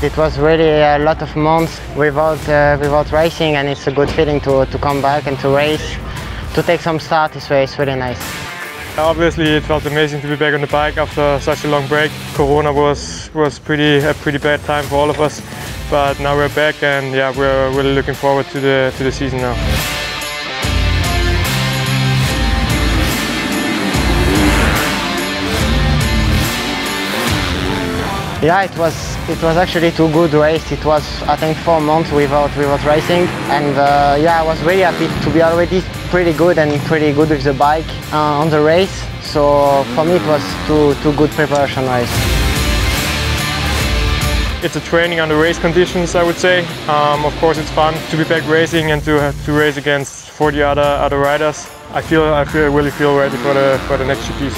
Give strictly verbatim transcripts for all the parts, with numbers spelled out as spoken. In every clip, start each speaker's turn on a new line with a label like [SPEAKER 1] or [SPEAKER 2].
[SPEAKER 1] It was really a lot of months without uh, without racing, and it's a good feeling to, to come back and to race, to take some start this way. It's really nice.
[SPEAKER 2] Obviously, it felt amazing to be back on the bike after such a long break. Corona was was pretty a pretty bad time for all of us, but now we're back, and yeah, we're really looking forward to the to the season now.
[SPEAKER 1] Yeah, it was it was actually two good races. It was, I think, four months without without racing, and uh, yeah, I was really happy to be already pretty good and pretty good with the bike uh, on the race. So for me, it was two two good preparation races.
[SPEAKER 2] It's a training under race conditions, I would say. Um, of course, it's fun to be back racing and to to race against forty other other riders. I feel I feel really feel ready for the for the next G Ps.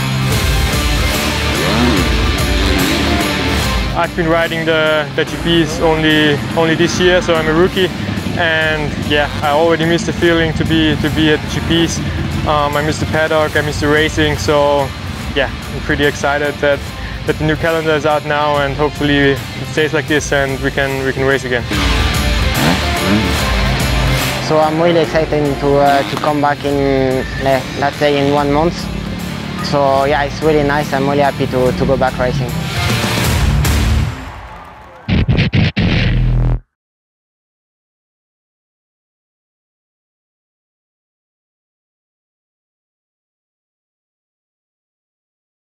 [SPEAKER 2] I've been riding the, the G Ps only only this year, so I'm a rookie, and yeah, I already miss the feeling to be to be at the G Ps. Um, I miss the paddock, I miss the racing, so yeah, I'm pretty excited that that the new calendar is out now, and hopefully it stays like this and we can we can race again.
[SPEAKER 1] So I'm really excited to uh, to come back in, let's say, in one month. So yeah, it's really nice. I'm really happy to to go back racing.